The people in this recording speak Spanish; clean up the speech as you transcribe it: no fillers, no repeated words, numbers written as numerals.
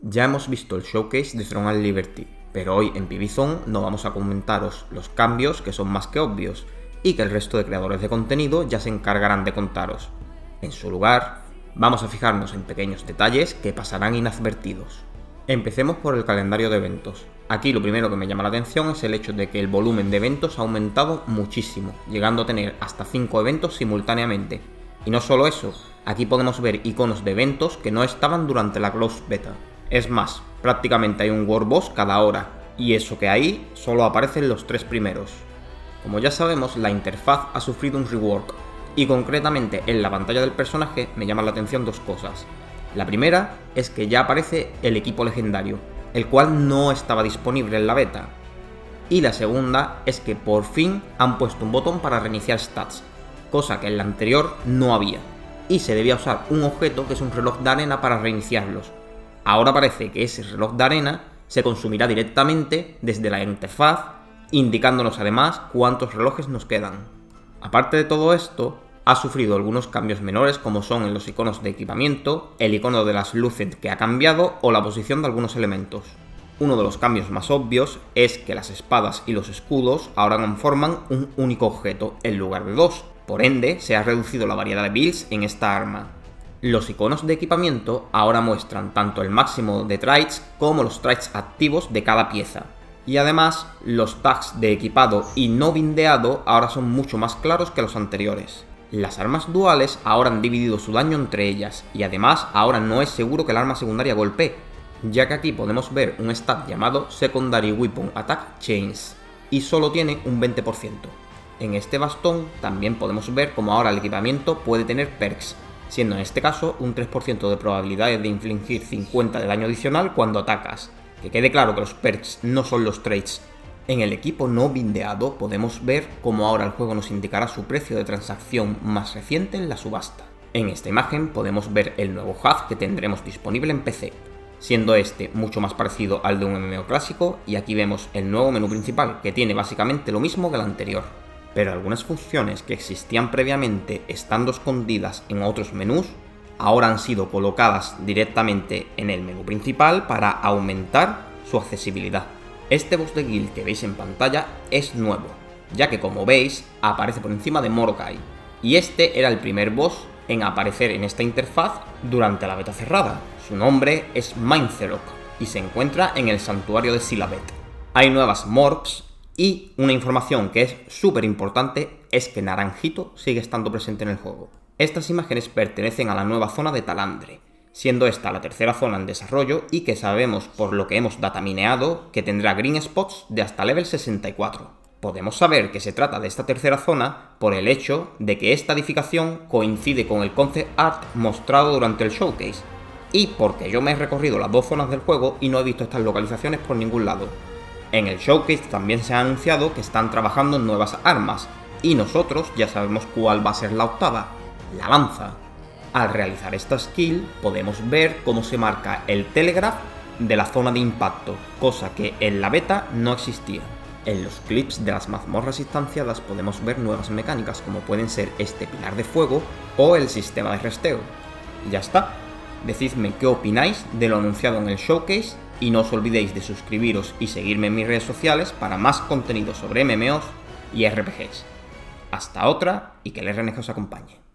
Ya hemos visto el showcase de Throne and Liberty, pero hoy en PvZone no vamos a comentaros los cambios que son más que obvios y que el resto de creadores de contenido ya se encargarán de contaros. En su lugar, vamos a fijarnos en pequeños detalles que pasarán inadvertidos. Empecemos por el calendario de eventos. Aquí lo primero que me llama la atención es el hecho de que el volumen de eventos ha aumentado muchísimo, llegando a tener hasta 5 eventos simultáneamente. Y no solo eso, aquí podemos ver iconos de eventos que no estaban durante la Closed Beta. Es más, prácticamente hay un World Boss cada hora, y eso que ahí solo aparecen los 3 primeros. Como ya sabemos, la interfaz ha sufrido un rework, y concretamente en la pantalla del personaje me llaman la atención dos cosas. La primera es que ya aparece el equipo legendario, el cual no estaba disponible en la beta. Y la segunda es que por fin han puesto un botón para reiniciar stats, cosa que en la anterior no había, y se debía usar un objeto que es un reloj de arena para reiniciarlos. Ahora parece que ese reloj de arena se consumirá directamente desde la interfaz, indicándonos además cuántos relojes nos quedan. Aparte de todo esto, ha sufrido algunos cambios menores como son en los iconos de equipamiento, el icono de las luces que ha cambiado o la posición de algunos elementos. Uno de los cambios más obvios es que las espadas y los escudos ahora conforman un único objeto en lugar de dos, por ende se ha reducido la variedad de builds en esta arma. Los iconos de equipamiento ahora muestran tanto el máximo de traits como los traits activos de cada pieza. Y además, los tags de equipado y no bindeado ahora son mucho más claros que los anteriores. Las armas duales ahora han dividido su daño entre ellas, y además ahora no es seguro que el arma secundaria golpee, ya que aquí podemos ver un stat llamado Secondary Weapon Attack Chains, y solo tiene un 20%. En este bastón también podemos ver cómo ahora el equipamiento puede tener perks, siendo en este caso un 3% de probabilidades de infligir 50 de daño adicional cuando atacas. Que quede claro que los perks no son los traits. En el equipo no bindeado podemos ver cómo ahora el juego nos indicará su precio de transacción más reciente en la subasta. En esta imagen podemos ver el nuevo HUD que tendremos disponible en PC, siendo este mucho más parecido al de un MMO clásico, y aquí vemos el nuevo menú principal que tiene básicamente lo mismo que el anterior. Pero algunas funciones que existían previamente estando escondidas en otros menús, ahora han sido colocadas directamente en el menú principal para aumentar su accesibilidad. Este boss de guild que veis en pantalla es nuevo, ya que como veis aparece por encima de Mordecai, y este era el primer boss en aparecer en esta interfaz durante la beta cerrada. Su nombre es Mindtherok y se encuentra en el santuario de Silabet. Hay nuevas morphs. Y una información que es súper importante es que Naranjito sigue estando presente en el juego. Estas imágenes pertenecen a la nueva zona de Talandre, siendo esta la tercera zona en desarrollo y que sabemos por lo que hemos datamineado que tendrá green spots de hasta level 64. Podemos saber que se trata de esta tercera zona por el hecho de que esta edificación coincide con el concept art mostrado durante el showcase, y porque yo me he recorrido las dos zonas del juego y no he visto estas localizaciones por ningún lado. En el showcase también se ha anunciado que están trabajando en nuevas armas, y nosotros ya sabemos cuál va a ser la octava, la lanza. Al realizar esta skill podemos ver cómo se marca el telegraph de la zona de impacto, cosa que en la beta no existía. En los clips de las mazmorras instanciadas podemos ver nuevas mecánicas como pueden ser este pilar de fuego o el sistema de resteo. Y ya está. Decidme qué opináis de lo anunciado en el showcase y no os olvidéis de suscribiros y seguirme en mis redes sociales para más contenido sobre MMOs y RPGs. Hasta otra y que el RNG os acompañe.